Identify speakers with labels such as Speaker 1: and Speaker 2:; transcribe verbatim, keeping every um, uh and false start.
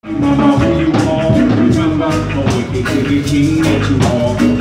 Speaker 1: Remember who you are, remember, always keep the king that you are.